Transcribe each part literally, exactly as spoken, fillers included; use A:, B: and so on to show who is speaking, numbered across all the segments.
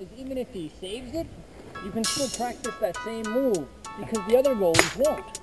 A: is even if he saves it, you can still practice that same move because the other goalies won't.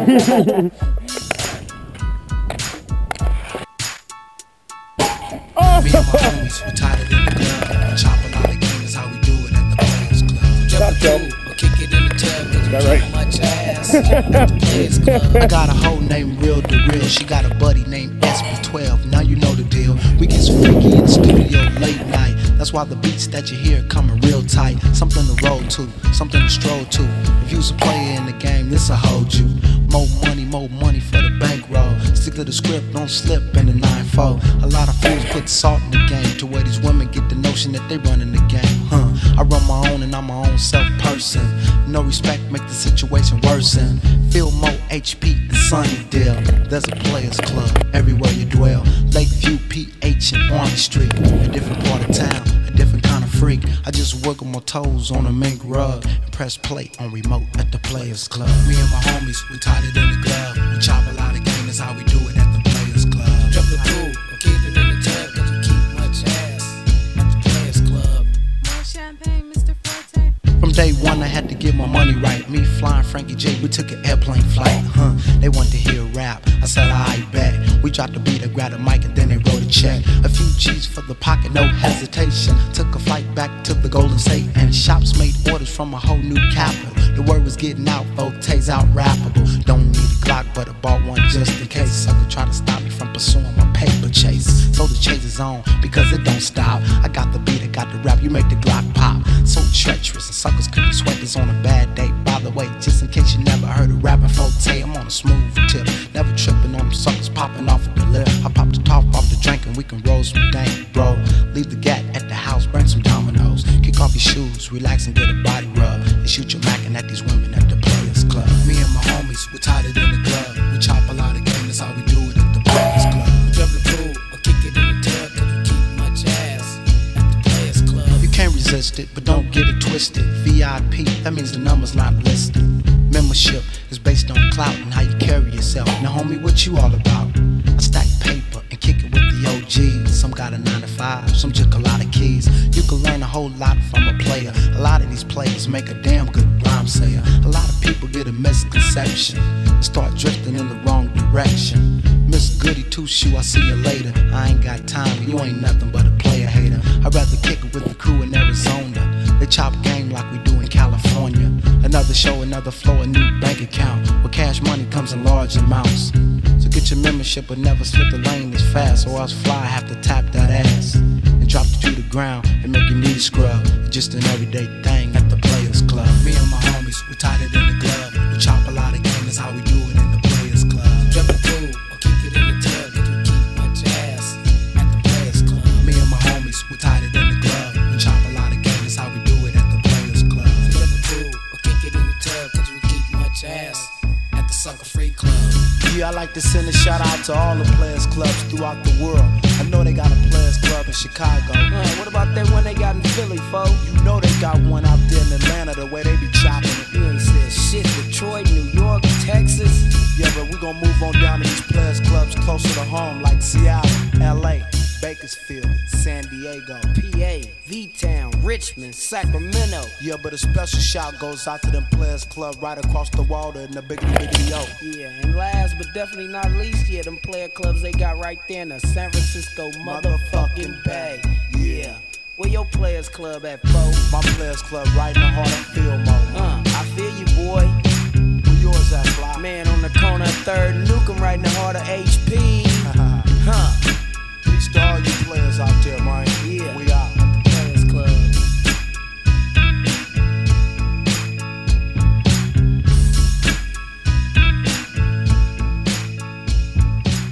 B: Oh! Me and my homies, we tied it in the club. We chop a lot of games, how we do it at the Players Club. Jump the pool, or kick it in the tub, cause we
C: right?
B: get much ass at the Players Club. I got a hoe named Real the Real, she got a buddy named S B twelve, now you know the deal. We get freaky in the studio late night, that's why the beats that you hear coming real tight. Something to roll to, something to stroll to. If you's a player in the game, this'll hold you. More money, more money for the bankroll. Stick to the script, don't slip in the nine four. A lot of fools put salt in the game to where these women get the notion that they running the game. Huh? I run my own and I'm my own self person. No respect make the situation worsen. Feel more H P than Sunnydale. There's a Players Club everywhere you dwell. Lakeview, P H, and Army Street. A different part of town, a different kind of freak. I just work on my toes on a mink rug and press play on remote at the Players Club. Me and my homies, we tied it in the glove. We chop a lot of game, that's how we do it at the Players Club. Jump the pool, or keep it in the tub, cause we keep much ass at the Players Club.
D: More champagne, Mister Forte.
B: From day one, I had to get my money right. Me flying Frankie J, we took an airplane flight. Huh? They wanted to hear rap. I said, I bet. We dropped the beat, I grabbed a mic, and then they wrote a check. A few G's for the pocket, no hesitation. Took a flight back to the Golden State, and shops made orders from a whole new capital. The word was getting out, Forte's out rappable. Don't need a Glock, but I bought one just in case. Sucker try to stop me from pursuing my paper chase. So the chase is on, because it don't stop. I got the beat, I got the rap, you make the Glock pop. So treacherous, and suckers couldn't sweat this on a bad day. By the way, just in case you never heard of rapping Forte, I'm on a smooth tip. Never tripping on them suckers popping off of the lip. I pop the top off the drink and we can roll some dank, bro. Leave the gat at the house, bring some dominoes. Kick off your shoes, relax and get a body rub. And shoot your mackin' at these women at the Players Club. Me and my homies, we tied it in the club. We chop a lot of game, that's how we do it at the Players Club. Jump the pool, or kick it in the tub, cause we keep much ass at the Players Club. You can't resist it, but don't get it twisted. V I P, that means the number's not listed. Membership is based on clout and how you carry yourself. Now homie, what you all about? I stack paper and kick it with the O Gs. Some got a nine to five, some took a lot of keys. You can learn a whole lot from a player. A lot of these players make a damn good rhyme sayer. A lot of people get a misconception and start drifting in the wrong direction. Miss Goody Two Shoe, I see you later. I ain't got time, you ain't nothing but a player hater. I'd rather kick it with the crew in Arizona. They chop game like we do in California. Another show, another flow, a new bank account where cash money comes in large amounts. So get your membership but never slip the lane this fast, or else fly have to tap that ass and drop it to the ground and make your knees scrub. It's just an everyday thing at the Players Club. Me and my homies, we tied it in the glove. We chop a lot of game, that's how we do it in the Players Club. Jump the pool, or kick it in the tub, cause we keep much ass at the Players Club. Me and my homies, we tied it in the glove. We chop a lot of game, that's how we do it at the Players Club. Jump the pool, or kick it in the tub, cause we keep much ass at the Sucker Free Club. Yeah, I like to send a shout out to all the Players Clubs throughout the world. I know they got a Players Club in Chicago. Uh, what about that one they got in Philly, fo? You know they got one out there in Atlanta, the way they be chopping it.
D: You ain't said shit. Detroit, New York, Texas.
B: Yeah, but we gon' move on down to these Players Clubs closer to home, like Seattle, L A, Bakersfield, San Diego,
D: P A, V-Town, Richmond, Sacramento.
B: Yeah, but a special shout goes out to them Players Club right across the water in the big video.
D: Yeah, and last but definitely not least, yeah, them player clubs they got right there in the San Francisco motherfucking Bay. Yeah. Where your Players Club at, fo?
B: My Players Club right in the heart of Fillmore.
D: Uh, I feel you, boy.
B: Where yours at, fly?
D: Man, on the corner of third and Nukem right in the heart of H P. Huh.
B: Peace to all you players out there, man.
D: Yeah.
B: We out.
D: Players Club.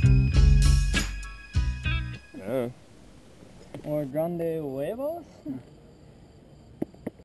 A: Or grande huevos?